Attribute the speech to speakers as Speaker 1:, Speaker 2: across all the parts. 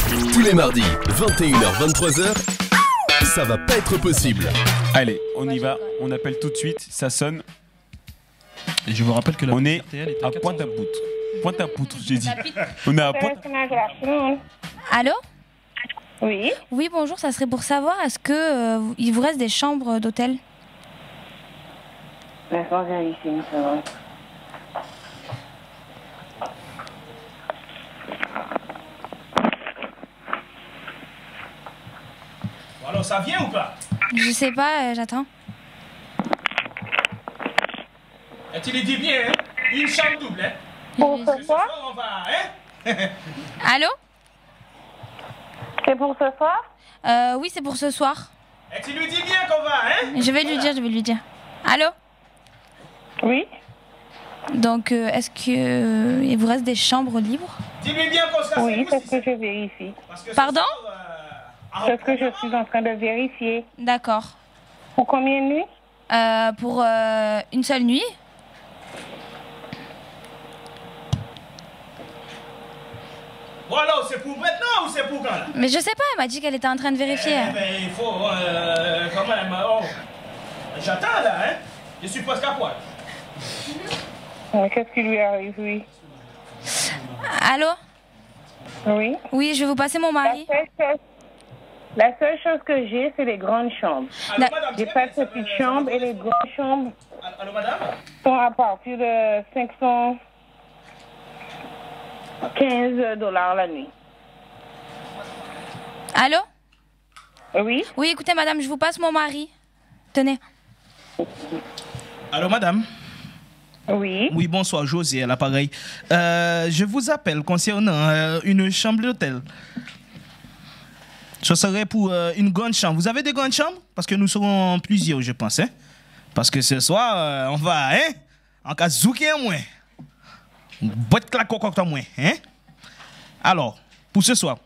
Speaker 1: Tous les mardis, 21h-23h, ça va pas être possible.
Speaker 2: Allez, on y va, on appelle tout de suite, ça sonne.
Speaker 3: Et je vous rappelle que
Speaker 2: on est à Pointe-à-Poutre. Pointe-à-Poutre, j'ai dit. On est à Pointe.
Speaker 4: Allô?
Speaker 5: Oui.
Speaker 4: Oui, bonjour, ça serait pour savoir, est-ce que il vous reste des chambres d'hôtel?
Speaker 5: Laisse-moi vérifier une seconde.
Speaker 3: Alors ça vient ou pas?
Speaker 4: Je sais pas, j'attends.
Speaker 3: Et tu les dis bien, hein? Une chambre double, hein?
Speaker 5: Pour ce soir?
Speaker 3: On va, hein?
Speaker 4: Allô?
Speaker 5: C'est pour ce soir?
Speaker 4: Oui, c'est pour ce soir.
Speaker 3: Et tu lui dis bien qu'on va, hein?
Speaker 4: Je vais lui dire. Allô?
Speaker 5: Oui.
Speaker 4: Donc, est-ce que il vous reste des chambres libres?
Speaker 3: Dis-lui bien qu'on se casse.
Speaker 5: Oui, c'est ce que je vérifie.
Speaker 4: Pardon?
Speaker 5: C'est ce que je suis en train de vérifier.
Speaker 4: D'accord.
Speaker 5: Pour combien de nuits?
Speaker 4: Pour une seule nuit?
Speaker 3: Bon alors, c'est pour maintenant ou c'est pour quand là?
Speaker 4: Mais je sais pas, elle m'a dit qu'elle était en train de vérifier.
Speaker 3: Eh ben, il faut quand même. Oh. J'attends là, hein? Je suis presque à poil.
Speaker 5: Mais qu'est-ce qui lui arrive, oui?
Speaker 4: Allô?
Speaker 5: Oui.
Speaker 4: Oui, je vais vous passer mon mari.
Speaker 5: La seule chose que j'ai, c'est les grandes chambres.
Speaker 3: Allô, madame,
Speaker 5: J'ai pas de petites chambres et les grandes chambres
Speaker 3: Allô, madame?
Speaker 5: sont à partir de $515 la nuit.
Speaker 4: Allô?
Speaker 5: Oui.
Speaker 4: Oui, écoutez, madame, je vous passe mon mari. Tenez.
Speaker 3: Allô, madame?
Speaker 5: Oui.
Speaker 3: Oui, bonsoir, José, à l'appareil. Je vous appelle concernant une chambre d'hôtel. Ce serait pour une grande chambre. Vous avez des grandes chambres? Parce que nous serons plusieurs, je pense. Hein? Parce que ce soir, on va, hein? En cas zouker moins. Boîte claque au moins. Hein? Alors, pour ce soir.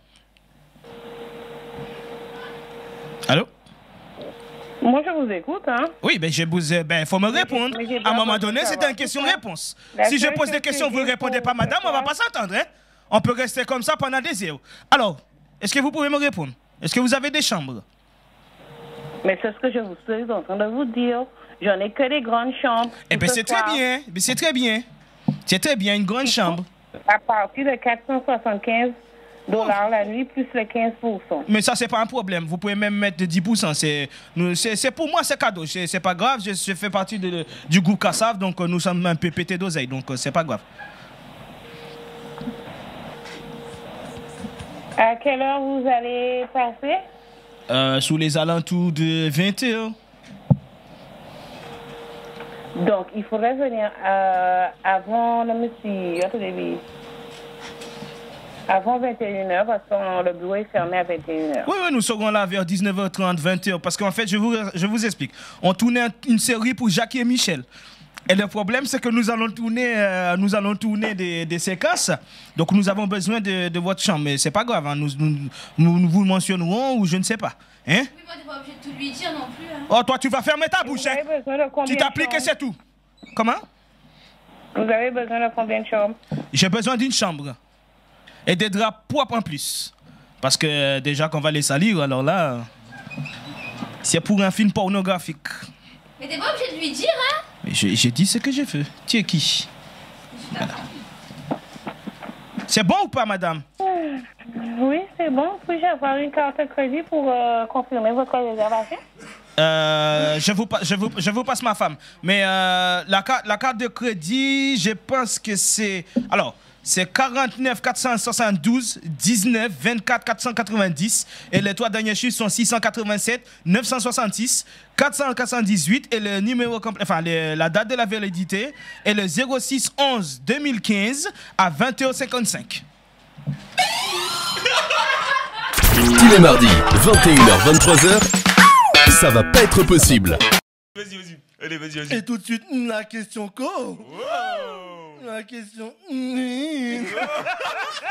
Speaker 3: Allô?
Speaker 5: Moi, je vous écoute, hein.
Speaker 3: Oui, ben, faut me répondre.
Speaker 5: Mais j'ai
Speaker 3: À un moment
Speaker 5: besoin de
Speaker 3: donné, c'est
Speaker 5: savoir
Speaker 3: une question-réponse.
Speaker 5: La
Speaker 3: Si je
Speaker 5: seule
Speaker 3: pose des
Speaker 5: chose
Speaker 3: questions,
Speaker 5: que
Speaker 3: vous ne
Speaker 5: j'ai
Speaker 3: répondez
Speaker 5: pour
Speaker 3: pas, madame, on ne va pas s'entendre. Hein? On peut rester comme ça pendant des heures. Alors, est-ce que vous pouvez me répondre? Est-ce que vous avez des chambres?
Speaker 5: Mais c'est ce que je vous suis en train de vous dire. J'en ai que des grandes chambres.
Speaker 3: Eh bien,
Speaker 5: Ce
Speaker 3: c'est très
Speaker 5: soir,
Speaker 3: bien. C'est très bien. C'est très bien, une grande chambre.
Speaker 5: À partir de $475 la nuit, plus les 15%.
Speaker 3: Mais ça, c'est pas un problème. Vous pouvez même mettre de 10%. C'est pour moi, c'est cadeau. C'est pas grave. Je fais partie du groupe Kassav, donc nous sommes un peu pétés d'oseille. Donc, c'est pas grave.
Speaker 5: À quelle heure vous allez passer?
Speaker 3: Sous les alentours de 20h.
Speaker 5: Donc, il faudrait venir avant le monsieur. Attendez, avant 21h, parce que le bureau est fermé à 21h.
Speaker 3: Oui, nous serons là vers 19h30, 20h. Parce qu'en fait, je vous explique. On tournait une série pour Jackie et Michel. Et le problème, c'est que nous allons tourner des séquences. Donc, nous avons besoin de votre chambre. Mais c'est pas grave. Hein. Nous vous mentionnerons ou je ne sais pas. Hein?
Speaker 4: Oui, moi, t'es pas obligé de tout lui dire non plus. Hein.
Speaker 3: Oh, toi, tu vas fermer ta bouche.
Speaker 5: Vous avez
Speaker 3: Hein?
Speaker 5: besoin de combien
Speaker 3: Tu t'appliques
Speaker 5: de
Speaker 3: et c'est tout. Comment?
Speaker 5: Vous avez besoin de combien de chambres?
Speaker 3: J'ai besoin d'une chambre. Et des draps propres en plus. Parce que déjà qu'on va les salir, alors là, c'est pour un film pornographique.
Speaker 4: Mais t'es pas obligé de lui dire, hein?
Speaker 3: Mais j'ai dit ce que j'ai fait. Tu es qui? Voilà. C'est bon ou pas, madame?
Speaker 5: Oui, c'est bon. Puis-je avoir une carte de crédit pour confirmer votre réservation?
Speaker 3: Je vous passe ma femme. Mais la carte de crédit, je pense que c'est... Alors, c'est 49 472 19 24 490 et les trois derniers chiffres sont 687 966 418 et le numéro complet, enfin la date de la validité est le 06 11 2015 à 20h55.
Speaker 1: Tous les mardis, 21h-23h, ça va pas être possible.
Speaker 2: Vas-y. Allez, vas-y.
Speaker 6: Et tout de suite, la question co.
Speaker 2: Wow.
Speaker 6: La question.